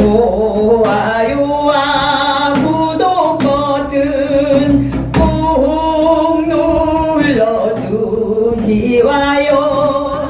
좋아요와 구독 버튼 꾹 눌러주시와요.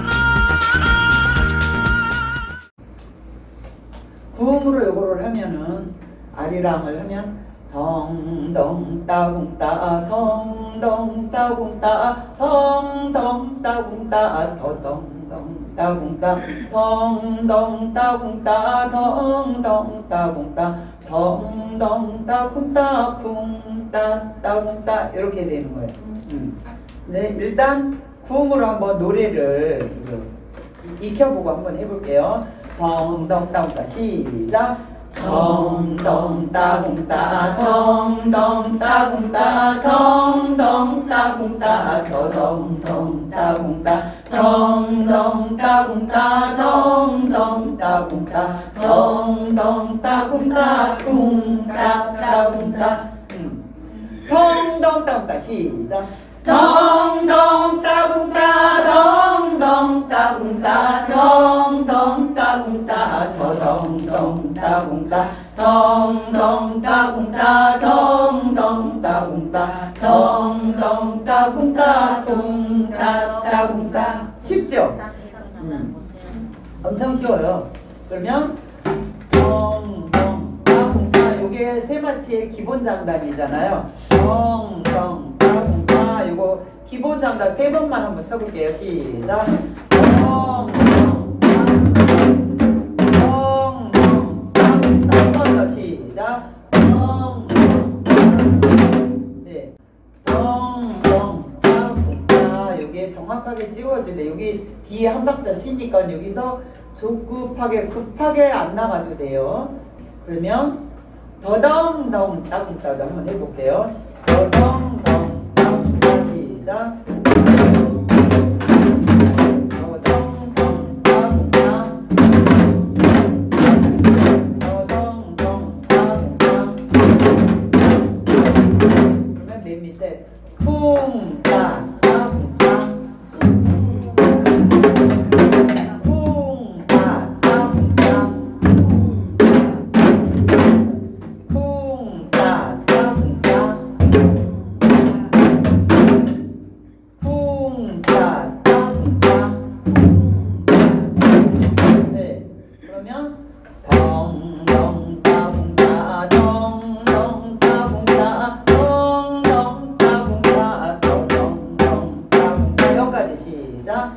구음으로 요거를 하면은 아리랑을 하면 덩덩 따궁따 덩덩 따궁따 덩덩 따궁따 더덩덩 따궁따 덩덩 따궁따 덩덩 따궁따 덩덩 따궁따 쿵따 따궁따 이렇게 되는 거예요. 네, 일단 구음으로 한번 노래를 익혀보고 한번 해볼게요. 덩덩 따궁따 시작. 덩덩 따궁따 덩덩 따궁따 덩덩 따궁따 더덩덩 따궁따 덩덩 따궁따 덩덩 따궁따 덩덩 따궁따 쿵따 따궁따 덩덩 따궁따 시작. 덩덩 따궁따 덩덩 따궁따 덩덩 따궁따 더덩덩 따궁따 덩덩 따궁따 덩덩 따궁따 덩덩 따궁따 쿵따 따궁따. 쉽죠? 엄청 쉬워요. 그러면 덩덩 따궁따 요게 세마치의 기본 장단이잖아요. 덩덩 따궁따 요거 기본 장단 3번만 한번 쳐볼게요. 시작. 덩덩 덩덩 따궁따 한 번 더 시작. 덩덩 네. 덩덩 따궁따 요게 정확하게 찍어줄 때 여기 뒤에 한 박자 쉬니까 여기서 조급하게 급하게 안 나가도 돼요. 그러면 더덩덩 따궁따도 한번 해볼게요. 더덩덩 따궁따 시작. 더덩덩 따궁따 더덩덩 따궁따 그러면 맨 밑에 쿵따 따궁따 쿵따 따궁따 쿵따 따궁따 쿵따 따궁따. 네, 그러면 덩덩 따궁따 덩덩 따궁따 덩덩 따궁따 덩덩 따궁따 여기까지 시작.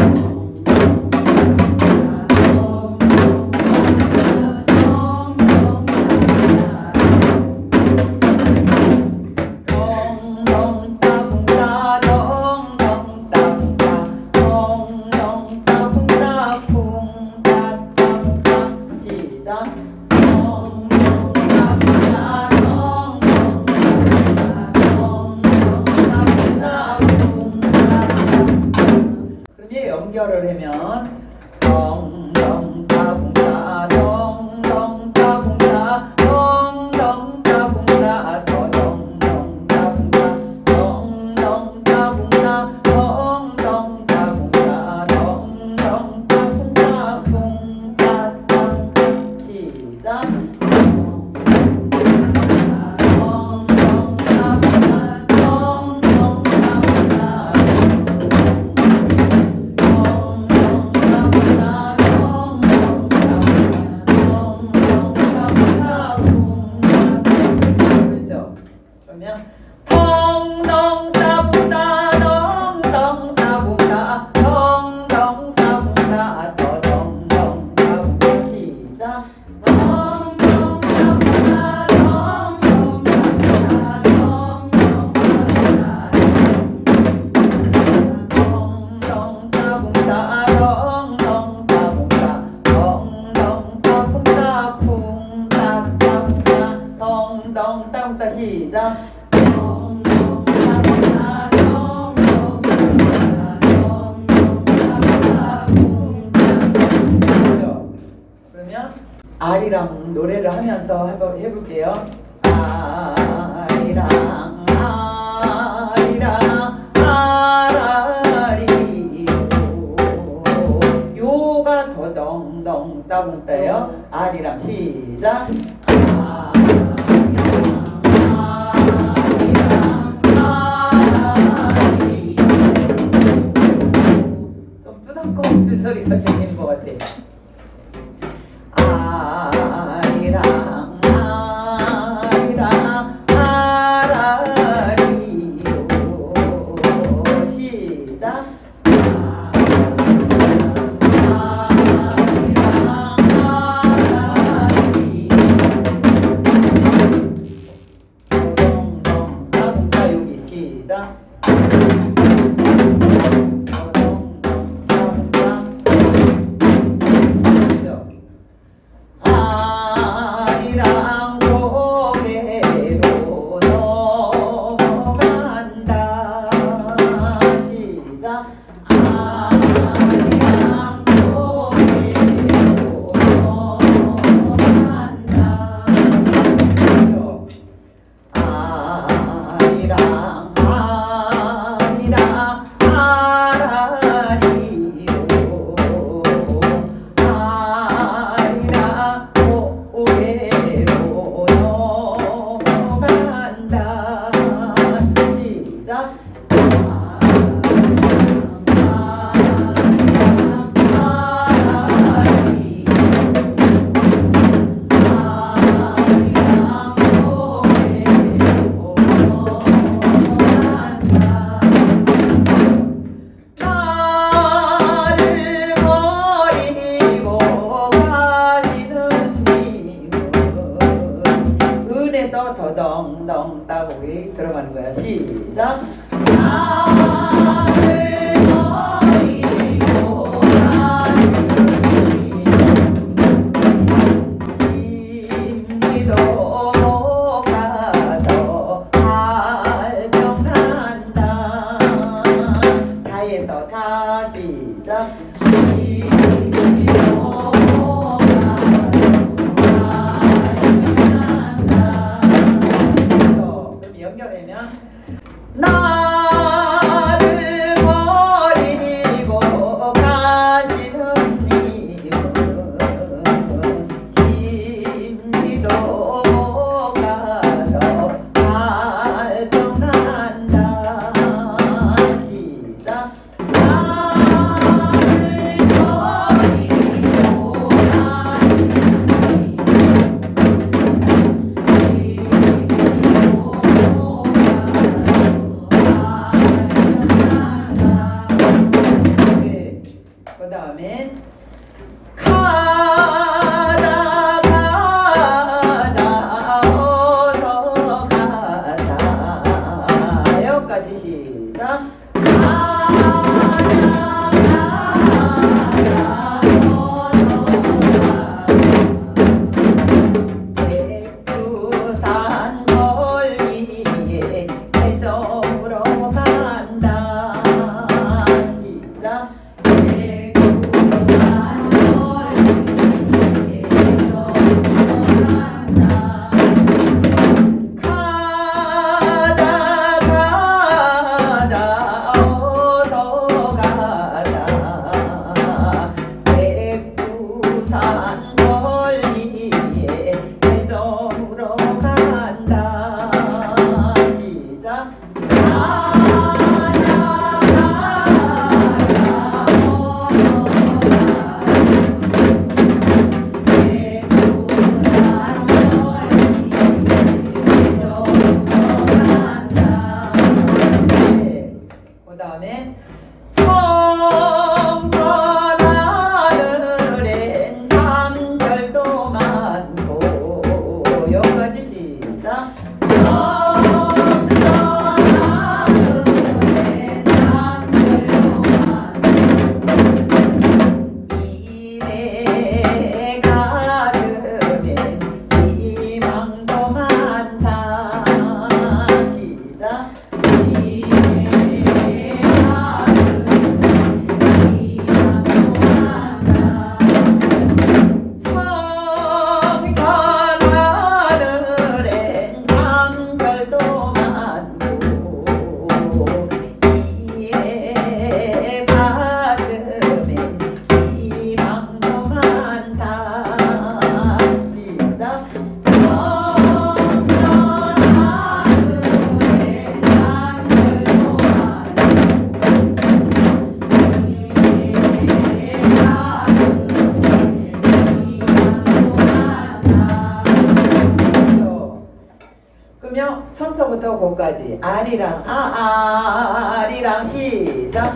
연결을 하면 덩덩 따궁따 덩덩 따궁따 덩덩 따궁따 더덩덩 따궁따 덩덩 따궁따 덩덩 따궁따 덩덩 따궁따 쿵따 따 시작. 덩덩 따궁따 덩덩 따궁따 덩덩 따궁따 더덩덩 따궁따 시작. 덩덩 따궁따 덩덩 따궁따 덩덩 따궁따 덩덩 따궁따 덩덩 따궁따 쿵따 따궁따 덩덩 따궁따 시작. 그러면 아리랑 노래를 하면서 해볼게요. 아리랑 아리랑 아라리요 요가 더덩덩 따 따봉따요. 아리랑 시작. 좀 뚜덕거리는 소리가 들리는 것 같아. 아리랑 아리랑 아라리로 시작. 아리랑 고개로 넘어간다 시작. 아리랑 고개로 넘어간다. 아리랑 아리랑 아라리로 아리랑 고개로 넘어간다 시작. 나를 버리고 가시는 님은 은에서 더덩덩 따보기 들어가는 거야. 시작. 나를 버리고 가시는 심리도 못 가서 발병난다 다해서 다 시작. 심리도 못 가서 발병난다. 그럼 연결하면 나를 순서부터 거기까지 아리랑 아리랑 시작.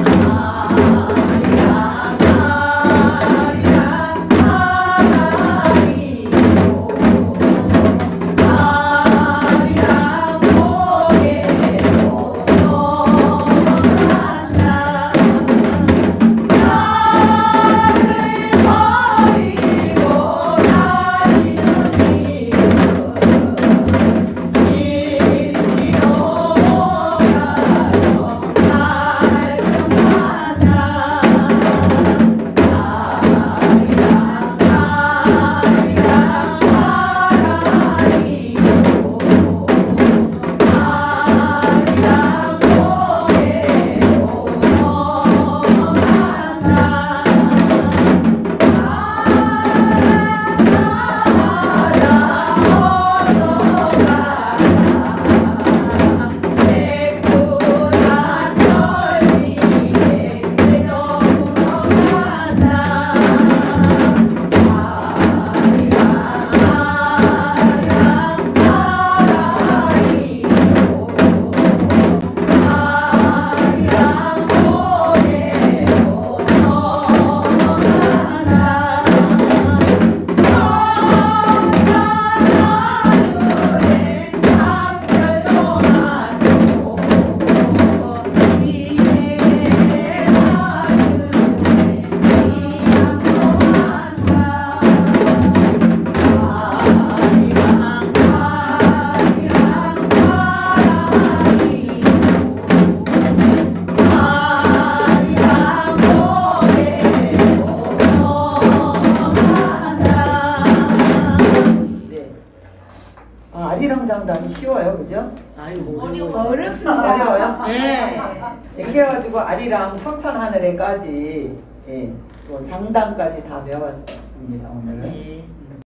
아리랑 장단이 쉬워요, 그죠? 아이고 어렵습니다. 어려워요? 네. 이렇게 해가지고 아리랑 청천하늘에까지 예, 뭐 장단까지 다 배웠습니다, 오늘은. 네.